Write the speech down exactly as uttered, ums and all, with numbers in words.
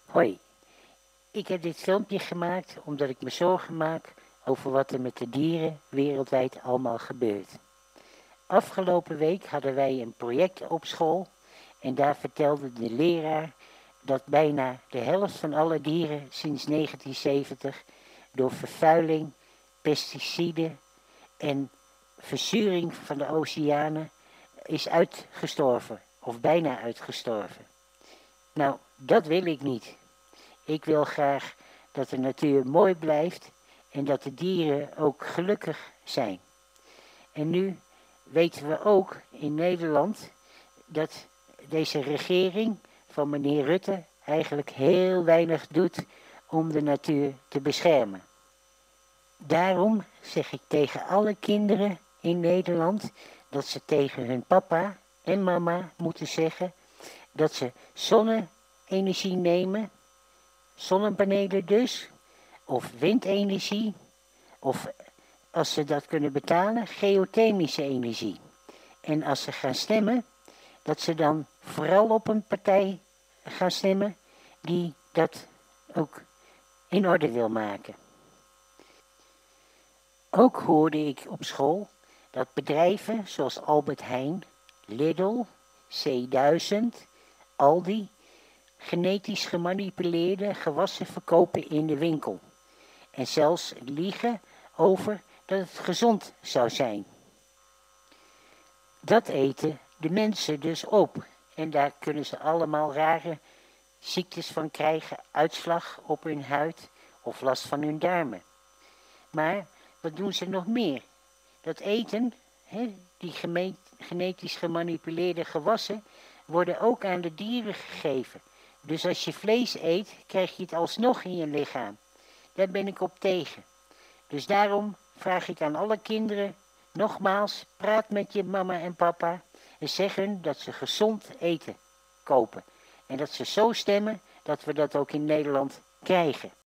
Hoi, ik heb dit filmpje gemaakt omdat ik me zorgen maak over wat er met de dieren wereldwijd allemaal gebeurt. Afgelopen week hadden wij een project op school en daar vertelde de leraar dat bijna de helft van alle dieren sinds negentien zeventig door vervuiling, pesticiden en verzuring van de oceanen is uitgestorven of bijna uitgestorven. Nou, dat wil ik niet. Ik wil graag dat de natuur mooi blijft en dat de dieren ook gelukkig zijn. En nu weten we ook in Nederland dat deze regering van meneer Rutte eigenlijk heel weinig doet om de natuur te beschermen. Daarom zeg ik tegen alle kinderen in Nederland dat ze tegen hun papa en mama moeten zeggen dat ze zonne-energie nemen, zonnepanelen dus, of windenergie, of als ze dat kunnen betalen, geothermische energie. En als ze gaan stemmen, dat ze dan vooral op een partij gaan stemmen die dat ook in orde wil maken. Ook hoorde ik op school dat bedrijven zoals Albert Heijn, Lidl, C duizend, Aldi genetisch gemanipuleerde gewassen verkopen in de winkel. En zelfs liegen over dat het gezond zou zijn. Dat eten de mensen dus op. En daar kunnen ze allemaal rare ziektes van krijgen, uitslag op hun huid of last van hun darmen. Maar wat doen ze nog meer? Dat eten, hè, die genetisch gemanipuleerde gewassen, worden ook aan de dieren gegeven. Dus als je vlees eet, krijg je het alsnog in je lichaam. Daar ben ik op tegen. Dus daarom vraag ik aan alle kinderen, nogmaals, praat met je mama en papa en zeg hun dat ze gezond eten kopen. En dat ze zo stemmen dat we dat ook in Nederland krijgen.